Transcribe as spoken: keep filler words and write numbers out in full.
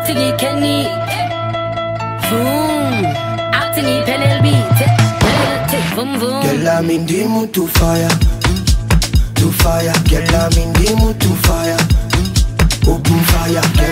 Acting Kenny. Boom. Acting Pen L B. Boom boom. Girl, I'm in the mood to fire, to fire. Girl, I'm in the mood to fire. Open fire.